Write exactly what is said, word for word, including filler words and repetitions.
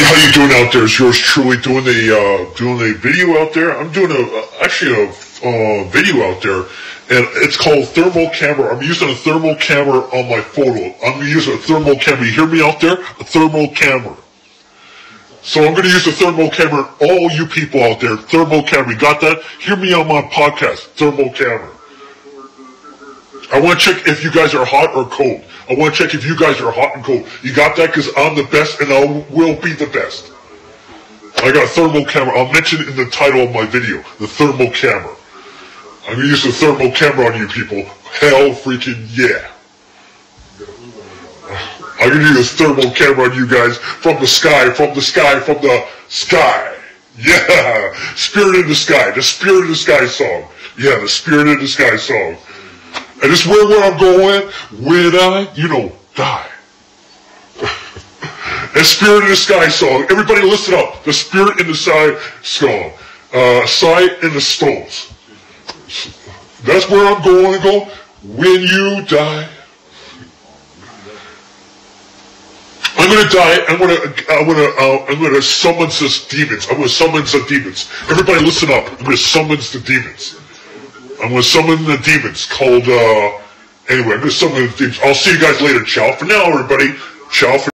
everybody, how you doing out there? It's yours truly doing the uh, doing a video out there. I'm doing a uh, actually a uh, video out there, and it's called thermal camera. I'm using a thermal camera on my photo. I'm using a thermal camera. You hear me out there? A thermal camera. So I'm going to use the thermal camera. All you people out there, thermal camera. You got that? Hear me on my podcast. Thermal camera. I want to check if you guys are hot or cold. I want to check if you guys are hot and cold. You got that? Because I'm the best and I will be the best. I got a thermal camera. I'll mention it in the title of my video. The thermal camera. I'm going to use the thermal camera on you people. Hell freaking yeah. I'm going to use a thermal camera on you guys from the sky, from the sky, from the sky. Yeah. Spirit in the Sky. The Spirit in the Sky song. Yeah, the Spirit in the Sky song. And this is where, where I'm going when I, you know, die. And Spirit in the Sky song. Everybody listen up. The Spirit in the Sky song. Uh, Sight in the Stones. That's where I'm going to go when you die. I'm gonna die. I'm gonna. I'm gonna. Uh, I'm gonna summon the demons. I'm gonna summon the demons. Everybody, listen up. I'm gonna summon the demons. I'm gonna summon the demons. Called. Uh, anyway, I'm gonna summon the demons. I'll see you guys later. Ciao for now, everybody. Ciao for.